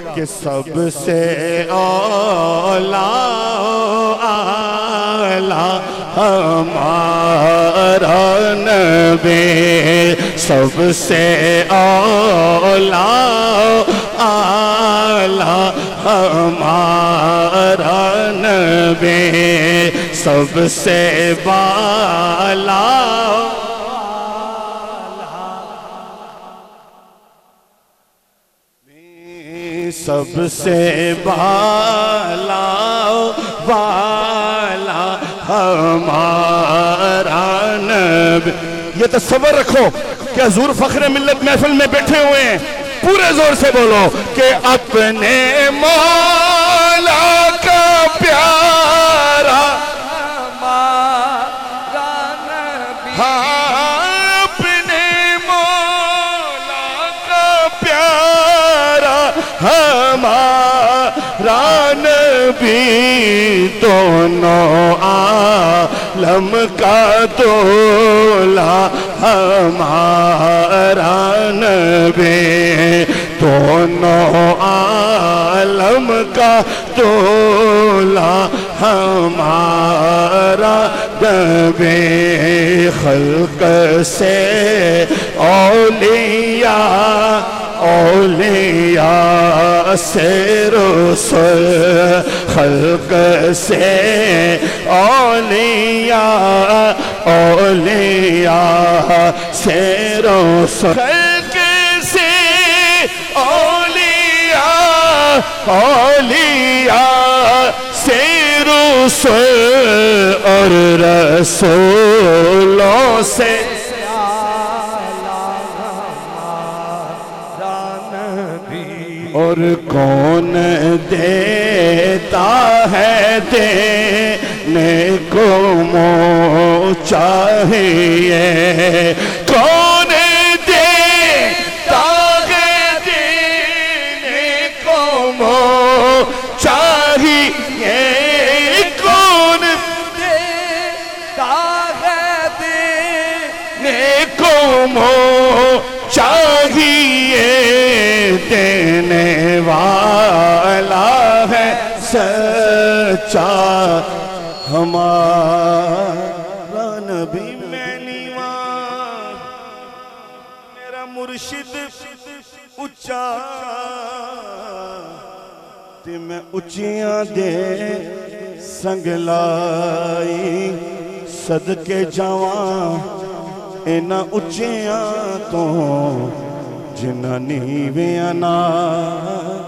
کہ سب سے اولا اعلیٰ ہمارا نبی، سب سے اولا اعلیٰ ہمارا نبی، سب سے بالا سب سے بالا بالا ہمارا نبی۔ یہ تصور رکھو کہ حضور فخر ملت محفل میں بیٹھے ہوئے ہیں، پورے زور سے بولو کہ اپنے مولا کا پیارا ہمارا نبی، اپنے مولا کا پیارا ہمارا نبی، دونوں عالم کا دولا ہمارا نبی، دونوں عالم کا دولا ہمارا نبی، خلق سے اولیاء، اولیاء سے رسول، خلق سے اولیاء، اولیاء سے رسول، خلق سے اولیاء، اولیاء سے رسول، اور رسولوں سے اور کون دیتا ہے دینے کو منہ چاہیے، کون دیتا ہے دینے کو منہ چاہیے، کون دیتا ہے دینے کو منہ چاہیے، دینے والا ہے سچا ہمارا نبی۔ میں نیواں میرا مرشد اچا تے میں اچیاں دے سنگ لائی، صدقے جاواں اینا اچیاں تو جنہ نیویاں نال